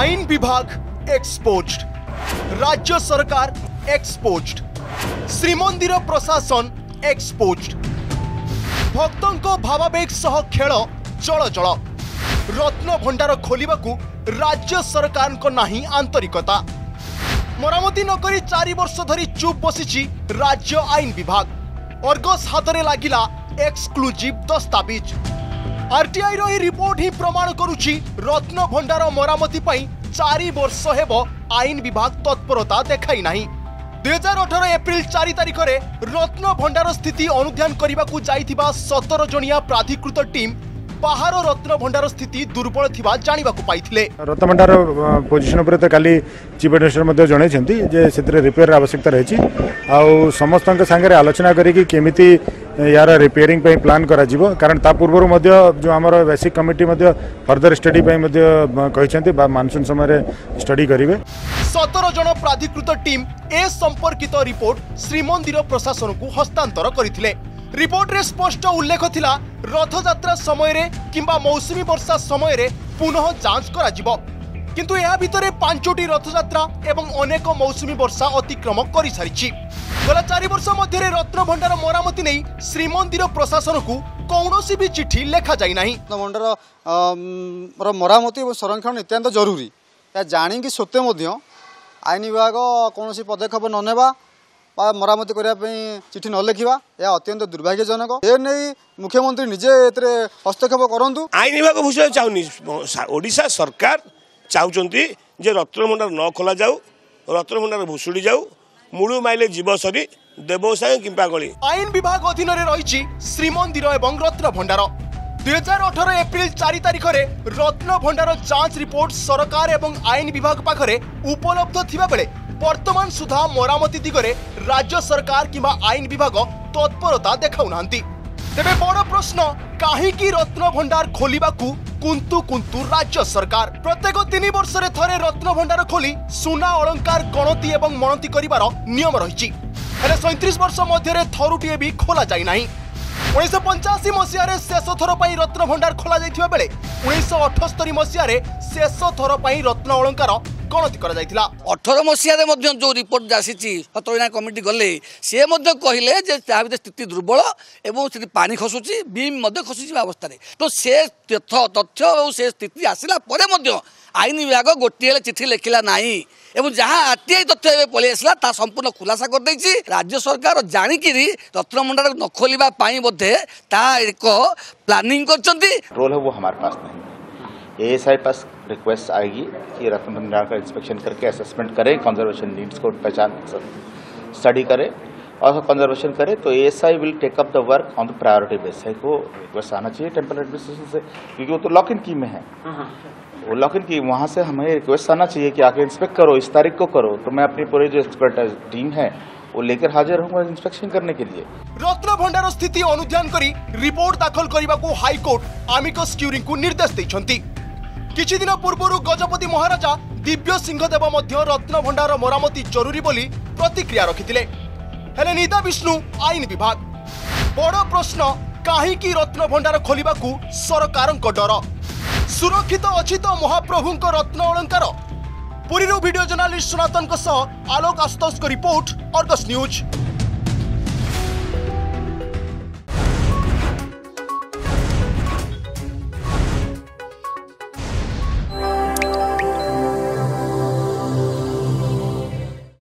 आईन विभाग एक्सपोज्ड, राज्य सरकार एक्सपोज्ड, श्रीमंदिर प्रशासन एक्सपोज्ड, भक्तों भावावेग सह खेल चलचल, रत्न भंडार खोलिबाकू राज्य सरकार को नाही आंतरिकता, मरामती नकरी 4 वर्ष धरी चुप बसी राज्य आईन विभाग, अर्गस हाथ में लागिला एक्सक्लूसिव दस्तावेज। आरटीआई रो रिपोर्ट ही प्रमाण करुची रत्न भंडार मरामती पई 4 वर्ष हेबो आईन विभाग तत्परता देखाई नाही। 2018 एप्रिल 4 तारिख रे रत्न भंडार स्थिति अनुध्यान करने जाइथिबा 17 जणिया प्राधिकृत टीम बाहर रत्न भंडार स्थिति दुर्बल थिबा जानिबा को पाइथिले। रत्न भंडार पोजिशन उपर तो काली चीफ एडमिनिस्ट्रेटर मध्ये जणाइछन्ती जे सेतरे रिपेयर आवश्यकता रहिछि आ समस्त संगे आलोचना करी केमिति यार रिपेयरिंग पे प्लान करा जिवो, कारण ता पूर्व मध्ये जो हमर बेसिक कमिटी मध्ये फर्दर स्टडी पे मध्ये कहिसन्ती मानसून समय रे स्टडी करिवे। 17 जन प्राधिकृत टीम ए संपर्कित रिपोर्ट श्रीमंदिर प्रशासन को हस्तांतर करथिले। रिपोर्ट रे स्पष्ट उल्लेख थिला रथयात्रा समय रे किंबा मौसुमी वर्षा समय रे पुनः जांच करा जिवो, किंतु यह भितरे 5टी रथयात्रा एवं अनेक मौसुमी वर्षा अतिक्रम कर सारी। गला 4 वर्ष मध्य रत्न भंडार मरामती नहीं श्रीमंदिर प्रशासन को कौनसी भी चिठी लेखा जाई नहीं। रत्न भंडार मरामती और संरक्षण नितांत जरूरी जाणी सत्वे आईन विभाग कौन पदक्षेप न नेबा मरामती करने चिठी न लिखा यह अत्यंत दुर्भाग्यजनक। ए नहीं मुख्यमंत्री निजे हस्तक्षेप करूँ। आईन विभाग भूषण चाहूनी ओडिशा सरकार चाहते जे रत्न भंडार न खोला जाऊ, रत्न भंडार भुशुड़ी जाऊ, मुलु माइले जीव सरी देवसाय किंपा गली। आईन विभाग अधीन रही श्रीमंदिर एवं रत्न भंडार। 2018 एप्रिल 4 तारिख रे रत्न भंडार जांच रिपोर्ट सरकार एवं आईन विभाग पाखरे उपलब्ध थिबा बेले वर्तमान सुधा मरामती दिगरे राज्य सरकार किंबा आईन विभाग तत्परता देखाउ नांती। तेबे बड़ प्रश्न काहेकि रत्न भंडार खोलिबाकू कुंतु कुंतु राज्य सरकार प्रत्येक 3 वर्ष रे थरे रत्न भंडार खोली सुना अलंकार गणति एवं मणति करिवार नियम रहिछि। हेले 37 वर्ष मध्य रे थरुटिए भी खोला जाई नाही। 1985 मसीह रे शेष थर पई रत्न भंडार खोला जाइथिबा बेले 1978 मसीह रे शेष थर पई रत्न अलंकार गणति करा जाइथिला। 18 मसीह रे मध्य जो रिपोर्ट आसीछि 17 जन कमिटी गले से मध्य कहिले जे ता भितर स्थिति दुर्बल एवं स्थिति पानी खसुछि बीम मध्य खसुछि अवस्था रे। तो से तथ्य और से स्थिति आसिला परे मध्य आईन विभाग गोटे चिठी लिखिला नाही एवं जहाँ आरटीआई तथ्य पलि आसला ता संपूर्ण खुलासा कर देछि। राज्य सरकार जानिकिरी रत्न भंडार न खोलिबा पाई बोधे ता एक प्लानिंग करछन्ती। रोल है वो हमारे पास नहीं। एएसआई पास रिक्वेस्ट आएगी कि रत्न भंडार का इंस्पेक्शन करके असेसमेंट करें, कंजर्वेशन नीड्स को पहचान स्टडी करें और कंजर्वेशन करे, तो ASI will take up the work on the priority basis. को रिक्वेस्ट आना चाहिए टेम्पल एडमिनिस्ट्रेशन से, क्योंकि वो तो लॉक इन की में है। वो लॉक इन की वहाँ से हमें रिक्वेस्ट आना चाहिए कि आके इंस्पेक्ट करो, इस तारीख को करो, तो मैं अपनी पूरी जो एक्सपर्ट टीम है वो लेकर हाजिर रहूंगा इंस्पेक्शन करने के लिए। रत्न भंडार स्थिति अनुध्यान करी रिपोर्ट दाखल करने को हाईकोर्ट आमिकस क्यूरी को निर्देश देइछन्ती। किछि दिन पूर्व गजपति महाराजा दिव्य सिंहदेव मध्य रत्न भंडार मरामती जरूरी बोली प्रतिक्रिया रखिथिले। हेले निदा विष्णु आईन विभाग। बड़ प्रश्न काहेकि रत्न भंडार खोलिबाकू सरकारक डर? सुरक्षित अछि तो महाप्रभुंक रत्न अलंकार? पुरीरू वीडियो जर्नलिस्ट सनातन आलोक आशुतोष को रिपोर्ट, अर्गस न्यूज।